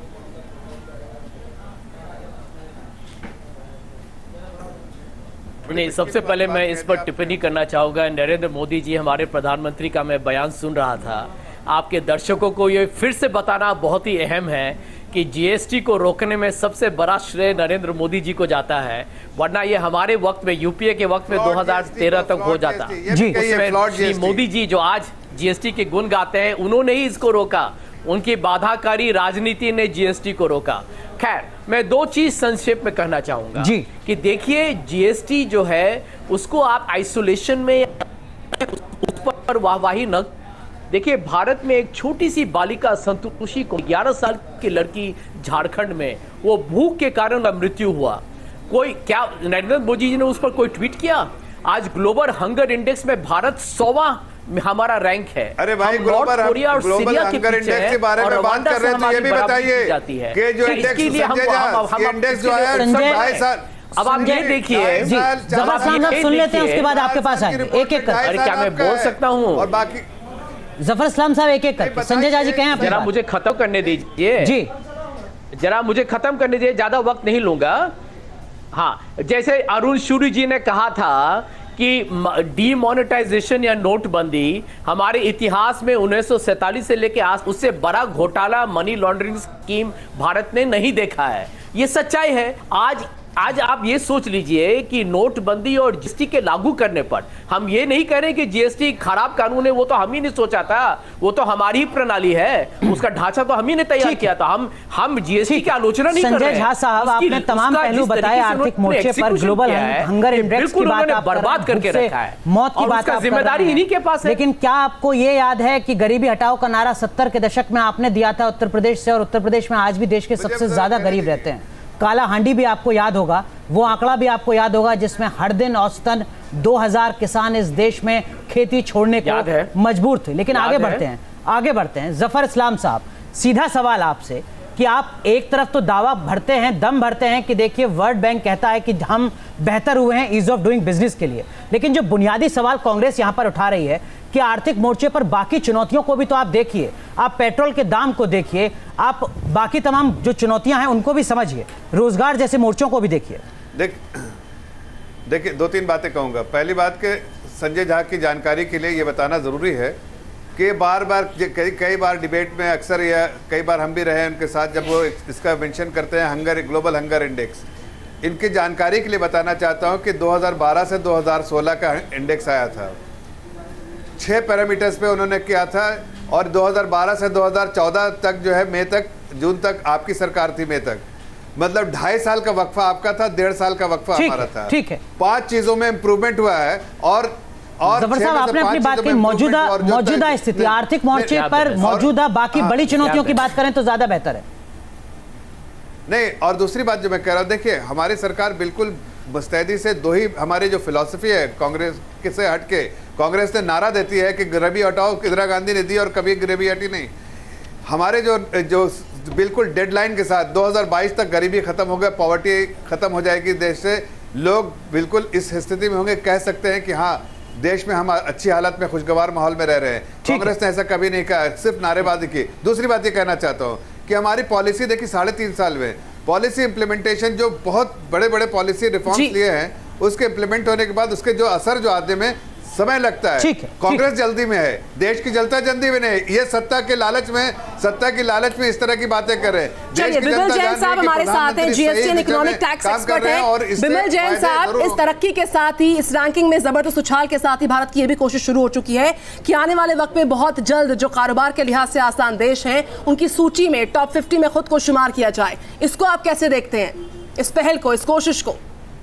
नहीं, सबसे पहले मैं इस पर टिप्पणी करना चाहूँगा। नरेंद्र मोदी जी, हमारे प्रधानमंत्री का मैं बयान सुन रहा था। आपके दर्शकों को ये फिर से बताना बहुत ही अहम है कि जीएसटी को रोकने में सबसे बड़ा श्रेय नरेंद्र मोदी जी को जाता है, वरना ये हमारे वक्त में, यूपीए के वक्त में 2013 तक हो जाता जी। उसमें श्री मोदी जी जो आज जीएसटी के गुण गाते हैं, उन्होंने ही इसको रोका। उनकी बाधाकारी राजनीति ने जीएसटी को रोका। खैर, मैं 2 चीज संक्षेप में कहना चाहूंगा जी कि देखिए, जीएसटी जो है उसको आप आइसोलेशन में उस पर वाहवाही न देखिए, भारत में एक छोटी सी बालिका संतोषी को 11 साल की लड़की झारखंड में वो भूख के कारण मृत्यु हुआ। कोई क्या नरेंद्र मोदी जी ने उस पर कोई ट्वीट किया? आज ग्लोबल हंगर इंडेक्स में भारत 100वां हमारा रैंक है। अरे भाई, ग्लोबल हंगर इंडेक्स के बारे में बात कर रहे हैं तो ये भी बताइए कि जो इंडेक्स जो है अब आप ये देखिए, सुन लेते हैं, उसके बाद आपके पास आएंगे एक एक कर। अरे क्या मैं बोल सकता हूँ? और बाकी जफर इस्लाम साहब एक एक करके। संजय जी कहें, जरा मुझे खत्म करने दीजिए जी, जरा मुझे खत्म करने दीजिए, ज्यादा वक्त नहीं लूंगा। हाँ, जैसे अरुण शूरी जी ने कहा था कि डीमोनेटाइजेशन या नोटबंदी हमारे इतिहास में 1947 से लेके आज उससे बड़ा घोटाला मनी लॉन्ड्रिंग स्कीम भारत ने नहीं देखा है। ये सच्चाई है। आज आप ये सोच लीजिए कि नोटबंदी और जीएसटी के लागू करने पर, हम ये नहीं कह रहे कि जीएसटी खराब कानून है, वो तो हम ही ने सोचा था, वो तो हमारी ही प्रणाली है, उसका ढांचा तो हम ही ने तैयार किया था। हम जीएसटी की आलोचना नहीं कर रहे। संजय झा साहब, आपने तमाम पहलू बताए आर्थिक मोर्चे पर, ग्लोबल हंगर इंडेक्स की बात आप बर्बाद करके रखा है, मौत की बात, जिम्मेदारी इन्हीं के पास है। लेकिन क्या आपको ये याद है कि गरीबी हटाओ का नारा 70 के दशक में आपने दिया था उत्तर प्रदेश से, और उत्तर प्रदेश में आज भी देश के सबसे ज्यादा गरीब रहते हैं। काला हांडी भी आपको याद होगा, वो आंकड़ा भी आपको याद होगा जिसमें हर दिन औसतन 2000 किसान इस देश में खेती छोड़ने को मजबूर थे। लेकिन आगे बढ़ते हैं जफर इस्लाम साहब, सीधा सवाल आपसे कि आप एक तरफ तो दावा भरते हैं, दम भरते हैं कि देखिए वर्ल्ड बैंक कहता है कि हम बेहतर हुए हैं ईज ऑफ डूइंग बिजनेस के लिए, लेकिन जो बुनियादी सवाल कांग्रेस यहां पर उठा रही है कि आर्थिक मोर्चे पर बाकी चुनौतियों को भी तो आप देखिए, आप पेट्रोल के दाम को देखिए, आप बाकी तमाम जो चुनौतियां हैं उनको भी समझिए, रोजगार जैसे मोर्चों को भी देखिए। देखिए, दो तीन बातें कहूंगा। पहली बात कि संजय झा की जानकारी के लिए ये बताना जरूरी है कि बार बार कई बार डिबेट में अक्सर या कई बार हम भी रहे हैं उनके साथ, जब वो इसका मेंशन करते हैं ग्लोबल हंगर इंडेक्स, इनकी जानकारी के लिए बताना चाहता हूं कि 2012 से 2016 का इंडेक्स आया था, 6 पैरामीटर्स पे उन्होंने किया था, और 2012 से 2014 तक जो है मई तक, जून तक आपकी सरकार थी, मई तक, मतलब 2.5 साल का वक्फा आपका था, 1.5 साल का वक्फा हमारा था। ठीक है, 5 चीजों में इंप्रूवमेंट हुआ है। और जफर साहब, आपने अपनी बात की मौजूदा स्थिति आर्थिक मोर्चे पर मौजूदा बाकी बड़ी चुनौतियों की बात करें तो ज्यादा बेहतर है। नहीं, और दूसरी बात जो मैं कह रहा हूं, देखिए हमारी सरकार बिल्कुल मुस्तैदी से, दो ही हमारी जो फिलॉसफी है कांग्रेस से हटके, कांग्रेस ने नारा देती है कि गरीबी हटाओ, इंदिरा गांधी ने दी और कभी गरीबी हटी नहीं। हमारे जो बिल्कुल डेडलाइन के साथ 2022 तक गरीबी खत्म हो गया, पॉवर्टी खत्म हो जाएगी देश से, लोग बिल्कुल इस स्थिति में होंगे, कह सकते हैं कि हाँ देश में हम अच्छी हालत में खुशगवार माहौल में रह रहे हैं। कांग्रेस ने ऐसा कभी नहीं कहा, सिर्फ नारेबाजी की। दूसरी बात ये कहना चाहता हूँ कि हमारी पॉलिसी देखिए 3.5 साल में पॉलिसी इंप्लीमेंटेशन, जो बहुत बड़े बड़े पॉलिसी रिफॉर्म्स लिए हैं, उसके इंप्लीमेंट होने के बाद उसके जो असर जो आते में समय लगता है। कांग्रेस जल्दी में है, देश की जनता जल्दी में नहीं, ये सत्ता की लालच में इस तरह की बातें कर रहे हैं। चलिए, बिमल जैन साहब हमारे साथ हैं, GST and economic tax expert हैं। बिमल जैन साहब, इस तरक्की के साथ ही, इस रैंकिंग में जबरदस्त उछाल के साथ ही भारत की यह भी कोशिश शुरू हो चुकी है कि आने वाले वक्त में बहुत जल्द जो कारोबार के लिहाज से आसान देश हैं उनकी सूची में टॉप 50 में खुद को शुमार किया जाए। इसको आप कैसे देखते हैं, इस पहल को, इस कोशिश को?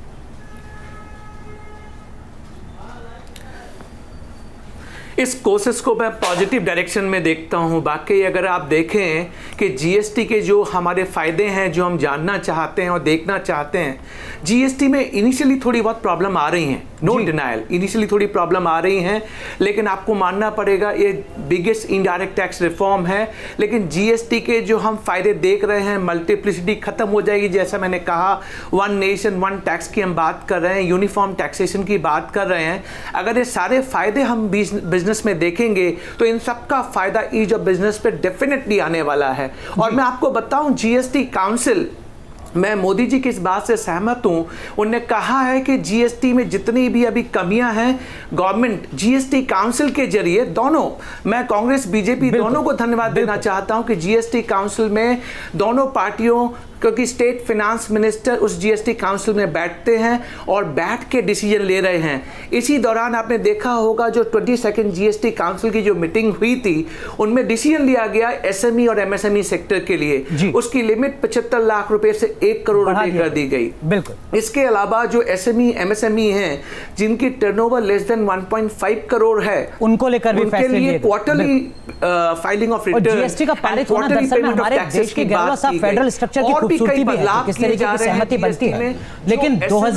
इस कोशिश को मैं पॉजिटिव डायरेक्शन में देखता हूं। बाकी अगर आप देखें कि जीएसटी के जो हमारे फ़ायदे हैं, जो हम जानना चाहते हैं और देखना चाहते हैं, जीएसटी में इनिशियली थोड़ी बहुत प्रॉब्लम आ रही हैं, नो डिनाइल, इनिशियली थोड़ी प्रॉब्लम आ रही हैं, लेकिन आपको मानना पड़ेगा ये बिगेस्ट इनडायरेक्ट टैक्स रिफॉर्म है। लेकिन जीएसटी के जो हम फ़ायदे देख रहे हैं, मल्टीप्लिसिटी ख़त्म हो जाएगी, जैसा मैंने कहा, 1 नेशन 1 टैक्स की हम बात कर रहे हैं, यूनिफॉर्म टैक्सेशन की बात कर रहे हैं। अगर ये सारे फ़ायदे हम बिजनेस में देखेंगे तो इन सबका फायदा ईज ऑफ बिजनेस पे डेफिनेटली आने वाला है। और मैं आपको बताऊं, जीएसटी काउंसिल, मैं मोदी जी की इस बात से सहमत हूं। उन्होंने कहा है कि जीएसटी में जितनी भी अभी कमियां हैं, गवर्नमेंट जीएसटी काउंसिल के जरिए, दोनों, मैं कांग्रेस बीजेपी दोनों को धन्यवाद देना चाहता हूं कि जीएसटी काउंसिल में दोनों पार्टियों, क्योंकि स्टेट फाइनेंस मिनिस्टर उस जीएसटी काउंसिल में बैठते हैं और बैठ के डिसीजन ले रहे हैं। इसी दौरान आपने देखा होगा जो 22nd जीएसटी काउंसिल की जो मीटिंग हुई थी, उनमें डिसीजन लिया गया एसएमई और एमएसएमई सेक्टर के लिए, उसकी लिमिट 75 लाख रुपए से 1 करोड़ रुपए कर दी गई। बिल्कुल। इसके अलावा जो SME MSME हैं जिनकी टर्नओवर लेस देन 1.5 करोड़ है, उनको लेकर भी उनके लिए quarterly filing of return, GST का पारित होना दरअसल में हमारे देश के गैरवा सा फेडरल स्ट्रक्चर की खूबसूरती भी है, किस तरीके की सहमति बनती है। लेकिन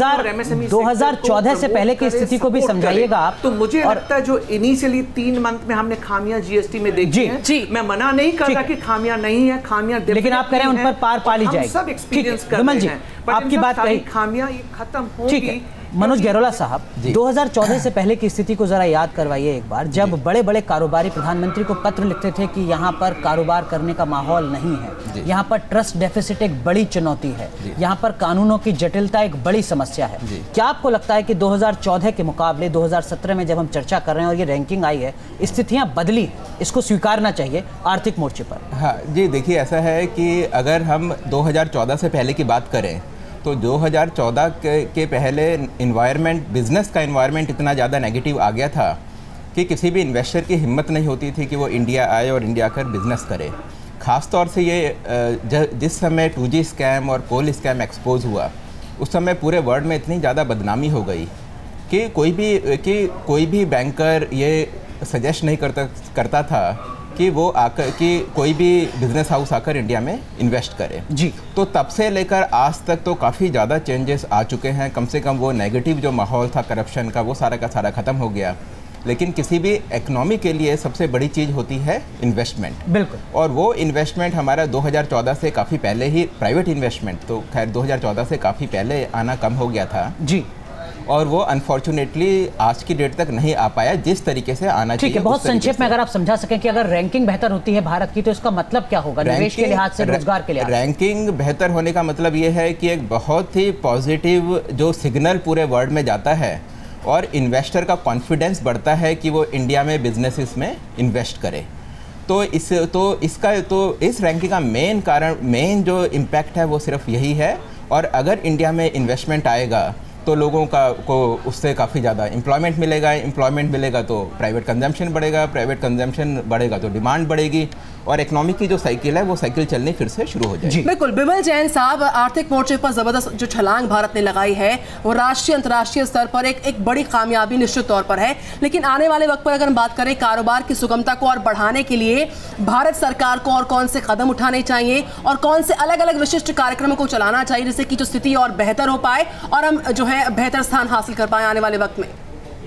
2014 से पहले की स्थिति को भी समझाइएगा आप। तो मुझे लगता है जो इनिशियली 3 मंथ में हमने खामियां जीएसटी में देखी हैं, मैं मना नहीं कर रहा कि खामियां नहीं है, खामियां, लेकिन आप कह रहे हैं उन पर पार पाली जाएगी। सब एक्सपीरियंस कर रहे हैं, आपकी बात कही, खामियां खत्म होगी। मनोज गहरोला साहब, 2014 से पहले की स्थिति को जरा याद करवाइए एक बार, जब बड़े बड़े कारोबारी प्रधानमंत्री को पत्र लिखते थे कि यहाँ पर कारोबार करने का माहौल नहीं है, यहाँ पर ट्रस्ट डेफिसिट एक बड़ी चुनौती है, यहाँ पर कानूनों की जटिलता एक बड़ी समस्या है। क्या आपको लगता है कि 2014 के मुकाबले 2017 में जब हम चर्चा कर रहे हैं और ये रैंकिंग आई है, स्थितियाँ बदली, इसको स्वीकारना चाहिए आर्थिक मोर्चे पर? हाँ जी, देखिए ऐसा है कि अगर हम 2014 से पहले की बात करें तो 2014 के पहले इन्वायरमेंट, बिजनेस का इन्वायरमेंट इतना ज़्यादा नेगेटिव आ गया था कि किसी भी इन्वेस्टर की हिम्मत नहीं होती थी कि वो इंडिया आए और इंडिया कर बिजनेस करे। ख़ास तौर से ये जिस समय 2G स्कैम और कोल स्कैम एक्सपोज हुआ, उस समय पूरे वर्ल्ड में इतनी ज़्यादा बदनामी हो गई कि कोई भी बैंकर ये सजेस्ट नहीं करता था कि वो आकर कि कोई भी बिजनेस हाउस आकर इंडिया में इन्वेस्ट करे जी। तो तब से लेकर आज तक तो काफ़ी ज़्यादा चेंजेस आ चुके हैं। कम से कम वो नेगेटिव जो माहौल था करप्शन का, वो सारा का सारा ख़त्म हो गया। लेकिन किसी भी इकनॉमी के लिए सबसे बड़ी चीज़ होती है इन्वेस्टमेंट। बिल्कुल। और वो इन्वेस्टमेंट हमारा 2014 से काफ़ी पहले ही, प्राइवेट इन्वेस्टमेंट तो खैर 2014 से काफ़ी पहले आना कम हो गया था जी, और वो अनफॉर्चुनेटली आज की डेट तक नहीं आ पाया जिस तरीके से आना चाहिए। ठीक है, बहुत संक्षेप में अगर आप समझा सकें कि अगर रैंकिंग बेहतर होती है भारत की तो इसका मतलब क्या होगा निवेश के लिहाज से, रोजगार के लिहाज से? रैंकिंग बेहतर होने का मतलब ये है कि एक बहुत ही पॉजिटिव जो सिग्नल पूरे वर्ल्ड में जाता है और इन्वेस्टर का कॉन्फिडेंस बढ़ता है कि वो इंडिया में बिजनेसेस में इन्वेस्ट करे। तो इस रैंकिंग का मेन जो इम्पैक्ट है वो सिर्फ यही है। और अगर इंडिया में इन्वेस्टमेंट आएगा तो लोगों को उससे काफ़ी ज़्यादा एम्प्लॉयमेंट मिलेगा तो प्राइवेट कंजम्पशन बढ़ेगा, प्राइवेट कंजम्पशन बढ़ेगा तो डिमांड बढ़ेगी और इकोनॉमी की जो साइकिल है वो साइकिल चलनी फिर से शुरू हो जाएगी। बिल्कुल। बिमल जैन साहब, आर्थिक मोर्चे पर जबरदस्त जो छलांग भारत ने लगाई है वो राष्ट्रीय अंतर्राष्ट्रीय स्तर पर एक बड़ी कामयाबी निश्चित तौर पर है। लेकिन आने वाले वक्त पर अगर हम बात करें कारोबार की सुगमता को और बढ़ाने के लिए भारत सरकार को और कौन से कदम उठाने चाहिए और कौन से अलग अलग विशिष्ट कार्यक्रमों को चलाना चाहिए जिससे कि जो स्थिति और बेहतर हो पाए और हम जो है बेहतर स्थान हासिल कर पाए आने वाले वक्त में,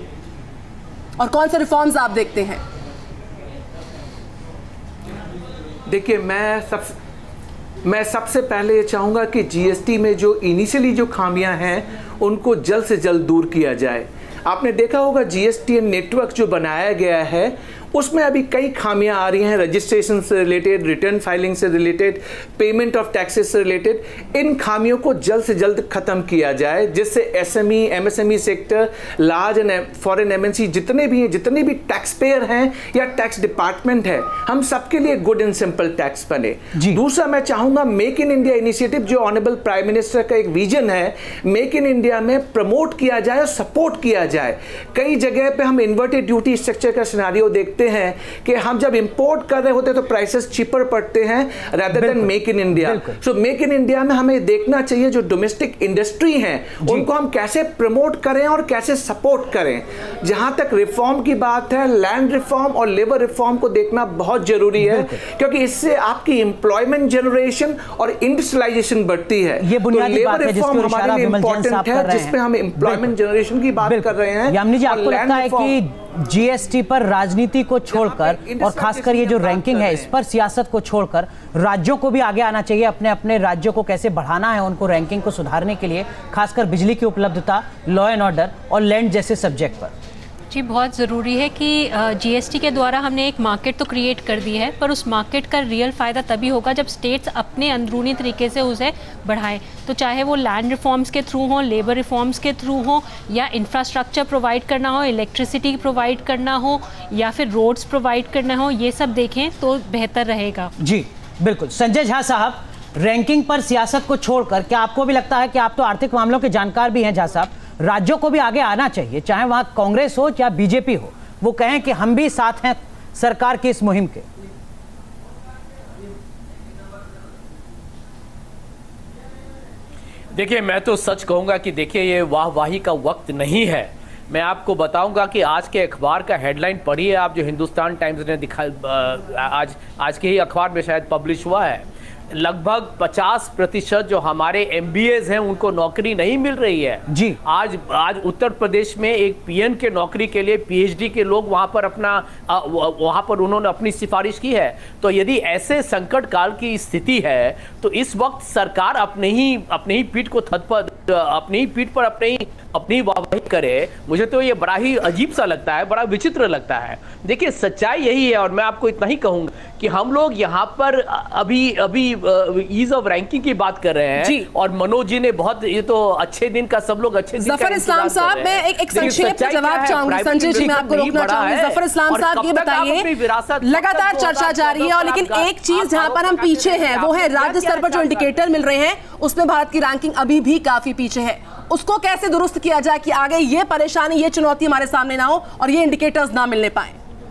और कौन से रिफॉर्म्स आप देखते हैं? देखिए, मैं सबसे पहले ये चाहूँगा कि जीएसटी में जो इनिशियली जो खामियां हैं उनको जल्द से जल्द दूर किया जाए। आपने देखा होगा जीएसटी नेटवर्क जो बनाया गया है उसमें अभी कई खामियां आ रही हैं, रजिस्ट्रेशन से रिलेटेड, रिटर्न फाइलिंग से रिलेटेड, पेमेंट ऑफ टैक्सेस से रिलेटेड। इन खामियों को जल्द से जल्द खत्म किया जाए जिससे SME, MSME sector, large and foreign MNC जितने भी हैं, जितने भी टैक्स पेयर हैं या टैक्स डिपार्टमेंट है, हम सबके लिए गुड एंड सिंपल टैक्स बने। दूसरा, मैं चाहूंगा मेक इन इंडिया इनिशिएटिव जो ऑनरेबल प्राइम मिनिस्टर का एक विजन है, मेक इन इंडिया में प्रमोट किया जाए और सपोर्ट किया जाए। कई जगह पे हम इन्वर्टेड ड्यूटी स्ट्रक्चर का सिनेरियो देखते हैं कि हम जब इंपोर्ट कर रहे होते तो प्राइसेस चीपर पड़ते हैं rather than Make in India. So Make in India में हमें देखना चाहिए जो डोमेस्टिक इंडस्ट्री है उनको हम कैसे प्रमोट करें और कैसे सपोर्ट करें। जहां तक रिफॉर्म की बात है, लैंड रिफॉर्म और लेबर रिफॉर्म को देखना बहुत जरूरी है क्योंकि इससे आपकी एम्प्लॉयमेंट जनरेशन और इंडस्ट्रियलाइजेशन बढ़ती है। ये बुनियादी बात है रिफॉर्म हमारे लिए इंपॉर्टेंट है जिसपे हम एम्प्लॉयमेंट जनरेशन की बात कर रहे हैं। यामिनी जी, आपको लगता है कि जीएसटी पर राजनीति को छोड़कर और खासकर ये जो रैंकिंग है इस पर सियासत को छोड़कर राज्यों को भी आगे आना चाहिए, अपने अपने राज्यों को कैसे बढ़ाना है उनको रैंकिंग को सुधारने के लिए, खासकर बिजली की उपलब्धता, लॉ एंड ऑर्डर और लैंड जैसे सब्जेक्ट पर? जी, बहुत ज़रूरी है कि जीएसटी के द्वारा हमने एक मार्केट तो क्रिएट कर दी है, पर उस मार्केट का रियल फ़ायदा तभी होगा जब स्टेट्स अपने अंदरूनी तरीके से उसे बढ़ाएं। तो चाहे वो लैंड रिफॉर्म्स के थ्रू हो, लेबर रिफॉर्म्स के थ्रू हो, या इंफ्रास्ट्रक्चर प्रोवाइड करना हो, इलेक्ट्रिसिटी प्रोवाइड करना हो, या फिर रोड्स प्रोवाइड करना हो, ये सब देखें तो बेहतर रहेगा। जी बिल्कुल। संजय झा साहब, रैंकिंग पर सियासत को छोड़कर क्या आपको भी लगता है कि आप तो आर्थिक मामलों के जानकार भी हैं झा साहब, राज्यों को भी आगे आना चाहिए, चाहे वहां कांग्रेस हो या बीजेपी हो, वो कहें कि हम भी साथ हैं सरकार की इस मुहिम के? देखिए, मैं तो सच कहूंगा कि देखिए ये वाहवाही का वक्त नहीं है। मैं आपको बताऊंगा कि आज के अखबार का हेडलाइन पढ़िए आप, जो हिंदुस्तान टाइम्स ने आज के ही अखबार में शायद पब्लिश हुआ है। लगभग 50% जो हमारे MBAs हैं उनको नौकरी नहीं मिल रही है जी। आज उत्तर प्रदेश में एक PN के नौकरी के लिए PhD के लोग वहां पर उन्होंने अपनी सिफारिश की है। तो यदि ऐसे संकट काल की स्थिति है तो इस वक्त सरकार अपने ही पीठ को अपनी ही पीठ पर अपनी वाहवाही करे। मुझे तो ये बड़ा ही अजीब सा लगता है, बड़ा विचित्र लगता है। देखिए, सच्चाई यही है और मैं आपको इतना ही कहूंगा कि हम लोग यहाँ पर अभी ईज ऑफ रैंकिंग की बात कर रहे हैं और मनोज जी ने बहुत, ये तो अच्छे दिन का सब लोग अच्छे दिन जफर इस्लाम साहब, मैं एक संक्षेप में जवाब चाहूंगी। संजय जी, मैं आपको रोकना चाहूंगी। जफर इस्लाम साहब, ये बताइए, लगातार चर्चा जारी है और लेकिन एक चीज जहां पर हम पीछे हैं वो है राज्य स्तर पर जो इंडिकेटर मिल रहे हैं उसमें भारत की रैंकिंग अभी भी काफी पीछे है। उसको कैसे दुरुस्त किया जाए कि आगे ये परेशानी, ये चुनौती हमारे सामने ना हो और ये इंडिकेटर्स ना मिलने पाए?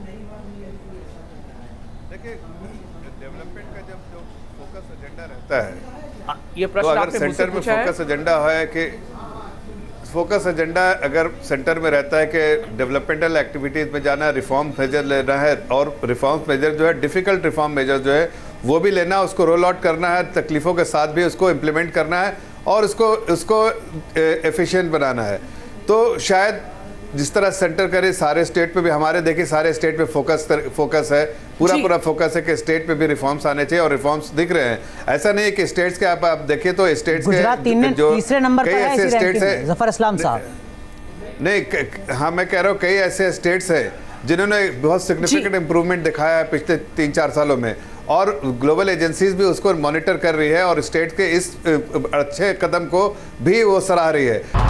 देखिए, डेवलपमेंट का जब जो फोकस एजेंडा रहता है, ये प्रश्न तो अगर सेंटर में फोकस एजेंडा है कि फोकस एजेंडा अगर सेंटर में रहता है कि डेवलपमेंटल एक्टिविटीज में जाना है, रिफॉर्म मेजर लेना है और रिफॉर्म मेजर जो है डिफिकल्ट रिफॉर्म मेजर जो है वो भी लेना, उसको रोल आउट करना है, तकलीफों के साथ भी उसको इम्प्लीमेंट करना है और उसको एफिशिएंट बनाना है। तो शायद जिस तरह सेंटर करे सारे स्टेट पे भी, हमारे देखिए सारे स्टेट पे फोकस है, पूरा फोकस है कि स्टेट पे भी रिफॉर्म्स आने चाहिए और रिफॉर्म्स दिख रहे हैं। ऐसा नहीं है कि स्टेट्स के आप देखिए तो स्टेट्स के जो तीसरे नंबर पर है ऐसे स्टेट्स है, जफर इस्लाम साहब। नहीं, हाँ मैं कह रहा हूँ कई ऐसे स्टेट्स है जिन्होंने बहुत सिग्निफिकेंट इंप्रूवमेंट दिखाया है पिछले 3-4 सालों में और ग्लोबल एजेंसीज भी उसको मॉनिटर कर रही है और स्टेट के इस अच्छे कदम को भी वो सराह रही है।